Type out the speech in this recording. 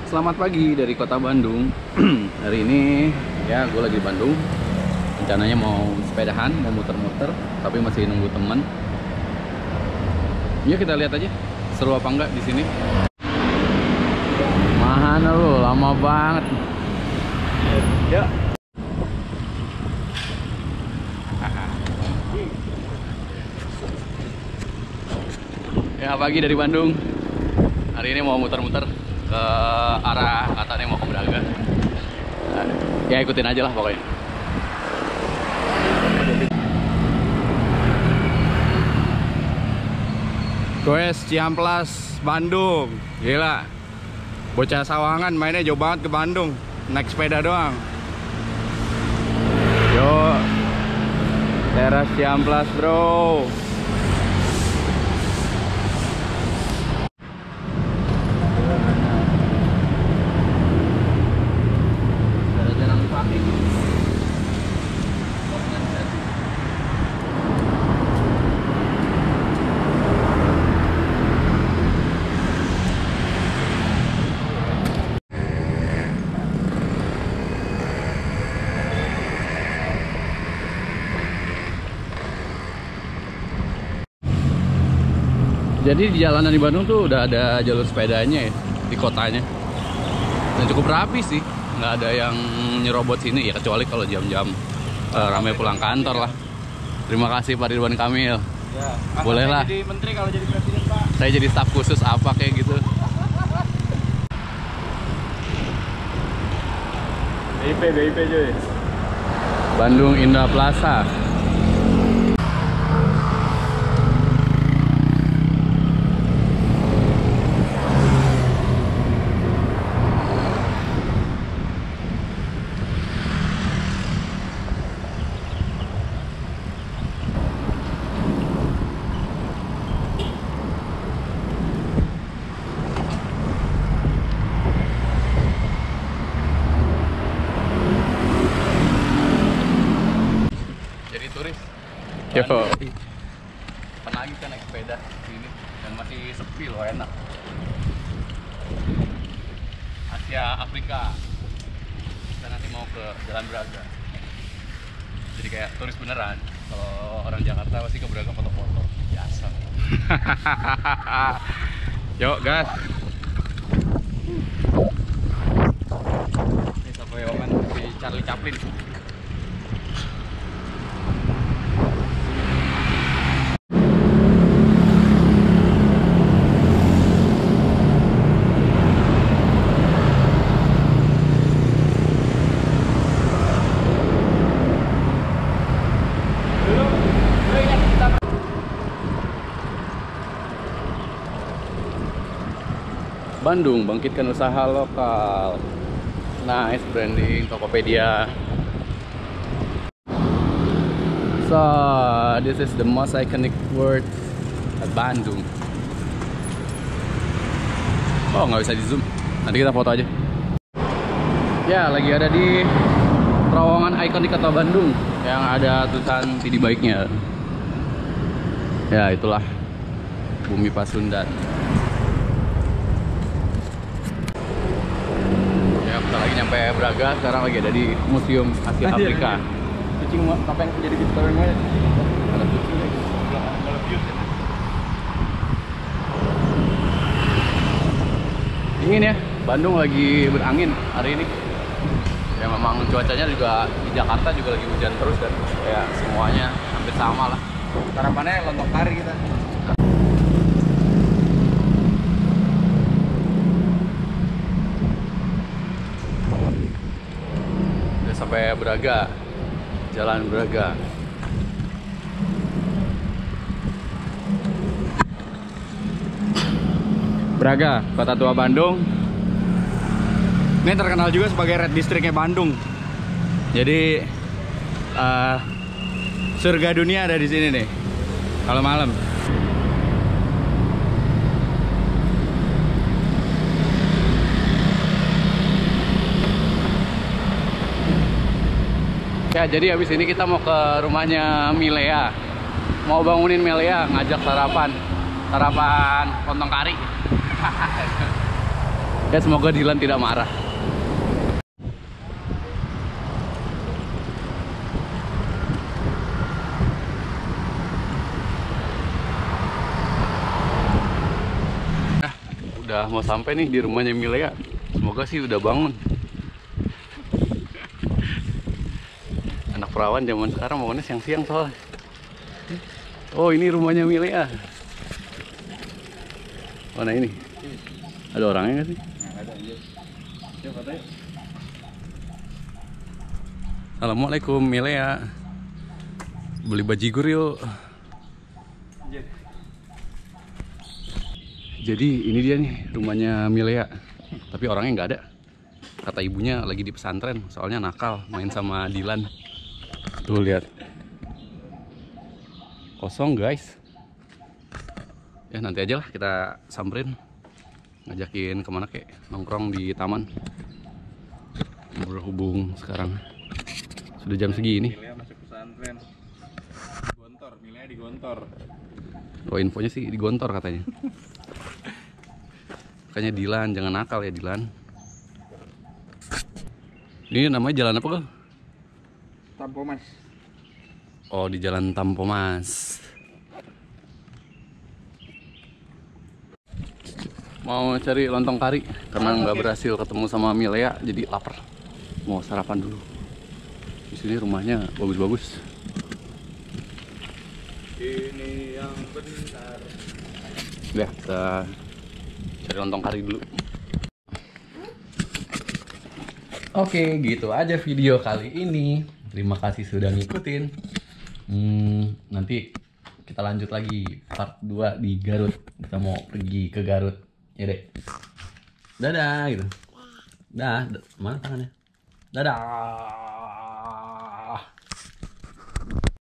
Selamat pagi dari kota Bandung. Hari ini ya gue lagi di Bandung. Rencananya mau sepedahan, mau muter-muter, tapi masih nunggu teman. Yuk kita lihat aja seru apa enggak di sini. Mana lu, lama banget. Ya. Ya pagi dari Bandung. Hari ini mau muter-muter ke arah katanya mau ke Braga. Ya ikutin aja lah pokoknya. Goes Ciamplas Bandung. Gila. Bocah Sawangan mainnya jauh banget ke Bandung. Naik sepeda doang. Yo. Teras Ciamplas, bro. Jadi di jalanan di Bandung tuh udah ada jalur sepedanya ya di kotanya. Dan cukup rapi sih, nggak ada yang nyerobot sini ya kecuali kalau jam-jam ramai pulang kantor lah. Terima kasih Pak Ridwan Kamil. Ya, boleh lah. Jadi menteri kalau jadi presiden Pak. Saya jadi staf khusus apa kayak gitu. BIP cuy. Bandung Indah Plaza. Yo. Kapan lagi kan naik sepeda ini dan masih sepi loh, enak. Asia Afrika. Kita nanti mau ke Jalan Braga. Jadi kayak turis beneran. Kalau orang Jakarta pasti ke Braga foto-foto biasa. Yuk gas. Ini sampai omen si Charlie Chaplin. Bandung bangkitkan usaha lokal. Nice branding Tokopedia. So this is the most iconic word at Bandung. Oh nggak bisa di zoom. Nanti kita foto aja. Ya lagi ada di terowongan ikonik kota Bandung yang ada tulisan TD Bike-nya. Ya itulah Bumi Pasundan. Kita lagi nyampe Braga, sekarang lagi ada di Museum Asia Afrika. Kucing apa yang jadi Victorian Way? Ada kucing lagi. Kalau views ya. Dingin ya, Bandung lagi berangin hari ini. Ya memang cuacanya juga di Jakarta juga lagi hujan terus kan. Kayak semuanya hampir sama lah. Harapannya lontong kari kita. Sampai Braga, Jalan Braga. Braga, kota tua Bandung. Ini terkenal juga sebagai Red Districtnya Bandung. Jadi surga dunia ada di sini nih. Kalau malam. Ya, jadi habis ini kita mau ke rumahnya Milea. Mau bangunin Milea, ngajak sarapan lontong kari. Ya semoga Dilan tidak marah. Udah mau sampai nih di rumahnya Milea. Semoga sih udah bangun. Anak perawan zaman sekarang bangunnya siang-siang soalnya. Oh, ini rumahnya Milea. Mana ini? Ada orangnya nggak sih? Ada anjir. Siapa tadi? Assalamualaikum Milea. Beli bajigur yuk. Anjir. Jadi ini dia nih rumahnya Milea. Tapi orangnya nggak ada. Kata ibunya lagi di pesantren, soalnya nakal main sama Dilan. Tuh lihat. Kosong guys. Ya nanti aja lah kita samperin. Ngajakin kemana kek, nongkrong di taman. Berhubung sekarang sudah jam segini. Milea masuk pesantren. Gontor, Milea di Gontor. Oh, infonya sih di Gontor katanya. Makanya Dilan, jangan nakal ya Dilan. Ini namanya jalan apa, Gal? Tampomas. Oh, di Jalan Tampomas. Mau cari lontong kari karena nggak berhasil ketemu sama Milea, jadi lapar. Mau sarapan dulu. Di sini rumahnya bagus-bagus. Ini yang benar. Ya, kita cari lontong kari dulu. Oke, gitu aja video kali ini. Terima kasih sudah ngikutin. Nanti kita lanjut lagi part 2 di Garut. Kita mau pergi ke Garut. Ya deh. Dadah gitu. Dah, mana tangannya? Dadah.